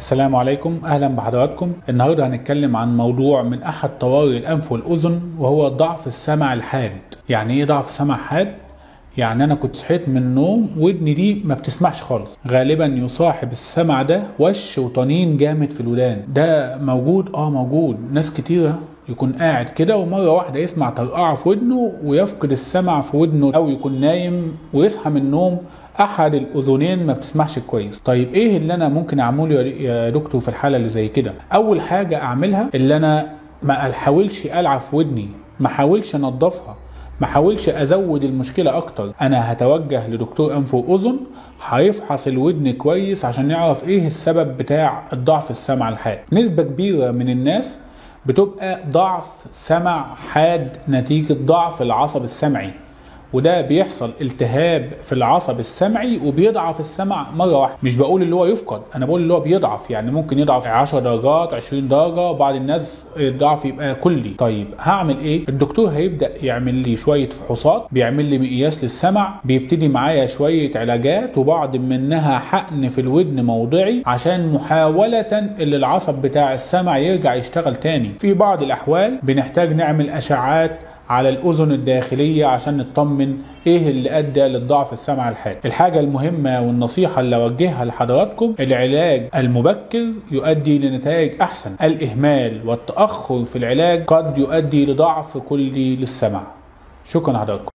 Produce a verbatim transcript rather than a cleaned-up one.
السلام عليكم، اهلا بحضراتكم. النهارده هنتكلم عن موضوع من احد طوارئ الانف والاذن، وهو ضعف السمع الحاد. يعني ايه ضعف سمع حاد؟ يعني انا كنت صحيت من النوم ودني دي ما بتسمعش خالص. غالبا يصاحب السمع ده وش وطنين جامد في الودان. ده موجود اه موجود ناس كتيره يكون قاعد كده ومره واحده يسمع طرقعه في ودنه ويفقد السمع في ودنه، او يكون نايم ويصحى من النوم احد الاذنين ما بتسمعش كويس. طيب ايه اللي انا ممكن اعمله يا دكتور في الحاله اللي زي كده؟ اول حاجه اعملها اللي انا ما احاولش العب في ودني، ما احاولش انضفها، ما احاولش ازود المشكله اكتر. انا هتوجه لدكتور انف واذن هيفحص الودن كويس عشان يعرف ايه السبب بتاع الضعف السمع الحاد. نسبه كبيره من الناس بتبقى ضعف سمع حاد نتيجه ضعف العصب السمعي، وده بيحصل التهاب في العصب السمعي وبيضعف السمع مره واحده. مش بقول اللي هو يفقد، انا بقول اللي هو بيضعف، يعني ممكن يضعف عشر درجات عشرين درجه، وبعض الناس الضعف يبقى كلي. طيب هعمل ايه؟ الدكتور هيبدا يعمل لي شويه فحوصات، بيعمل لي مقياس للسمع، بيبتدي معايا شويه علاجات وبعض منها حقن في الودن موضعي عشان محاوله اللي العصب بتاع السمع يرجع يشتغل تاني. في بعض الاحوال بنحتاج نعمل اشعات على الأذن الداخلية عشان نطمن ايه اللي ادى للضعف السمع الحاد. الحاجة المهمة والنصيحة اللي اوجهها لحضراتكم، العلاج المبكر يؤدي لنتائج احسن. الاهمال والتأخر في العلاج قد يؤدي لضعف كلي للسمع. شكرا لحضراتكم.